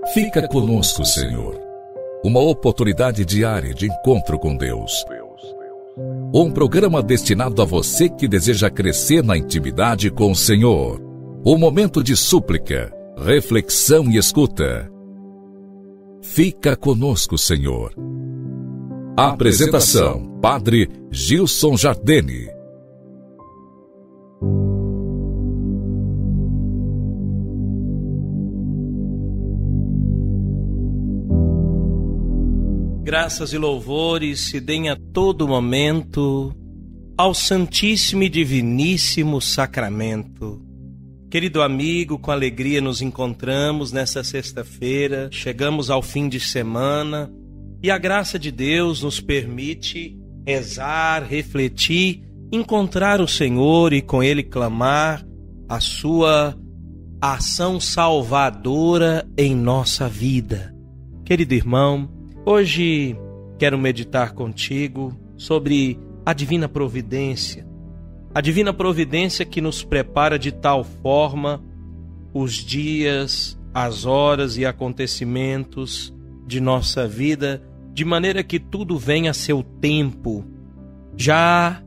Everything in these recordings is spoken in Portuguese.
Fica conosco, Senhor. Uma oportunidade diária de encontro com Deus. Um programa destinado a você que deseja crescer na intimidade com o Senhor. Um momento de súplica, reflexão e escuta. Fica conosco, Senhor. Apresentação: Padre Gilson Jardene. Graças e louvores se deem a todo momento ao Santíssimo e Diviníssimo Sacramento. Querido amigo, com alegria nos encontramos nesta sexta-feira, chegamos ao fim de semana e a graça de Deus nos permite rezar, refletir, encontrar o Senhor e com Ele clamar a sua ação salvadora em nossa vida. Querido irmão, hoje quero meditar contigo sobre a divina providência. A divina providência que nos prepara de tal forma os dias, as horas e acontecimentos de nossa vida, de maneira que tudo venha a seu tempo, já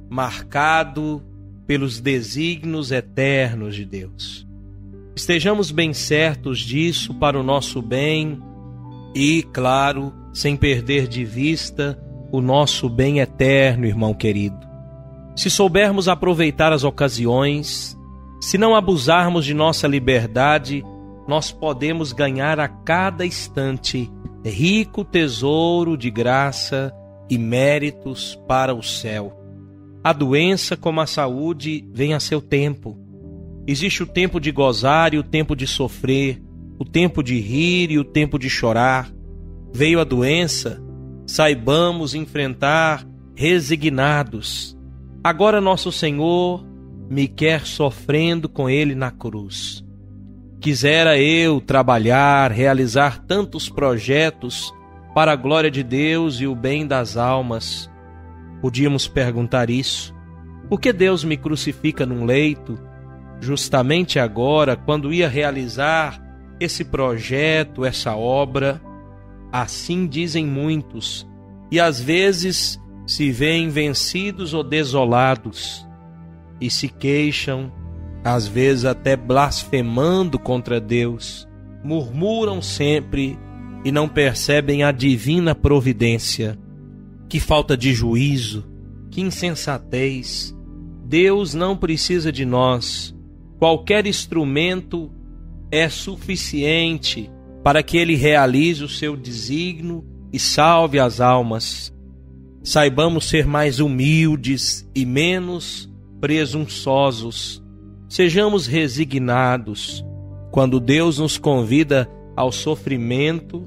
marcado pelos desígnios eternos de Deus. Estejamos bem certos disso para o nosso bem e, claro, sem perder de vista o nosso bem eterno, irmão querido. Se soubermos aproveitar as ocasiões, se não abusarmos de nossa liberdade, nós podemos ganhar a cada instante rico tesouro de graça e méritos para o céu. A doença, como a saúde, vem a seu tempo. Existe o tempo de gozar e o tempo de sofrer, o tempo de rir e o tempo de chorar. Veio a doença, saibamos enfrentar resignados. Agora nosso Senhor me quer sofrendo com Ele na cruz. Quisera eu trabalhar, realizar tantos projetos para a glória de Deus e o bem das almas. Podíamos perguntar isso. Por que Deus me crucifica num leito, justamente agora, quando ia realizar esse projeto, essa obra? Assim dizem muitos, e às vezes se veem vencidos ou desolados, e se queixam, às vezes até blasfemando contra Deus, murmuram sempre e não percebem a divina providência. Que falta de juízo, que insensatez! Deus não precisa de nós. Qualquer instrumento é suficiente para que Ele realize o seu desígnio e salve as almas. Saibamos ser mais humildes e menos presunçosos. Sejamos resignados. Quando Deus nos convida ao sofrimento,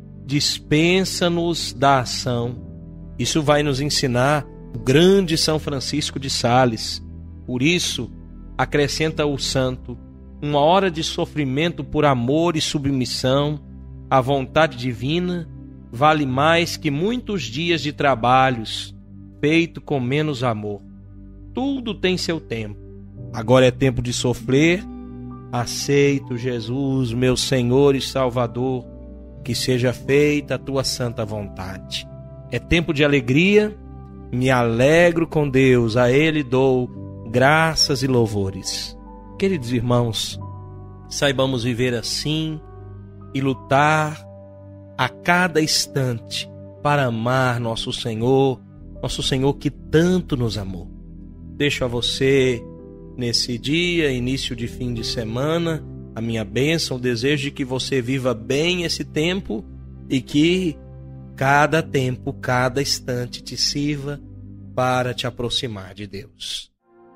dispensa-nos da ação. Isso vai nos ensinar o grande São Francisco de Sales. Por isso, acrescenta o santo, uma hora de sofrimento por amor e submissão à vontade divina vale mais que muitos dias de trabalhos feito com menos amor. Tudo tem seu tempo. Agora é tempo de sofrer. Aceito, Jesus, meu Senhor e Salvador, que seja feita a tua santa vontade. É tempo de alegria. Me alegro com Deus, a Ele dou graças e louvores. Queridos irmãos, saibamos viver assim e lutar a cada instante para amar nosso Senhor que tanto nos amou. Deixo a você, nesse dia, início de fim de semana, a minha bênção, o desejo de que você viva bem esse tempo e que cada tempo, cada instante te sirva para te aproximar de Deus.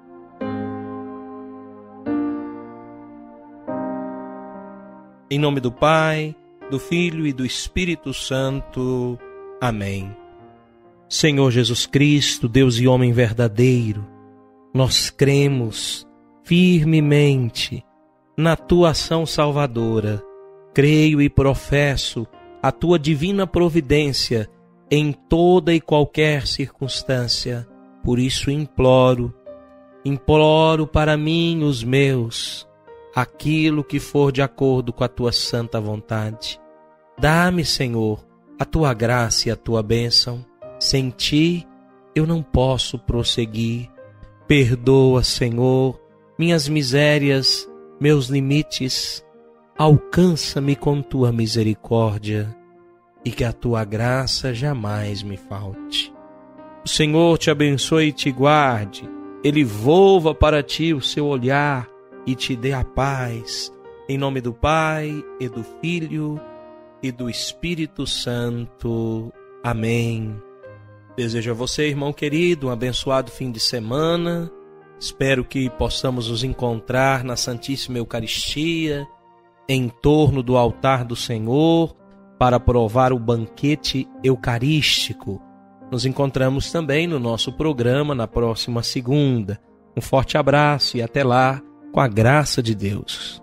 Em nome do Pai, do Filho e do Espírito Santo. Amém. Senhor Jesus Cristo, Deus e homem verdadeiro, nós cremos firmemente na Tua ação salvadora. Creio e professo a Tua divina providência em toda e qualquer circunstância. Por isso imploro para mim, os meus, aquilo que for de acordo com a tua santa vontade. Dá-me, Senhor, a tua graça e a tua bênção. Sem ti eu não posso prosseguir. Perdoa, Senhor, minhas misérias, meus limites. Alcança-me com tua misericórdia e que a tua graça jamais me falte. O Senhor te abençoe e te guarde. Ele volva para ti o seu olhar e te dê a paz. Em nome do Pai, e do Filho, e do Espírito Santo. Amém. Desejo a você, irmão querido, um abençoado fim de semana. Espero que possamos nos encontrar na Santíssima Eucaristia, em torno do altar do Senhor, para provar o banquete eucarístico. Nos encontramos também no nosso programa na próxima segunda. Um forte abraço e até lá, com a graça de Deus.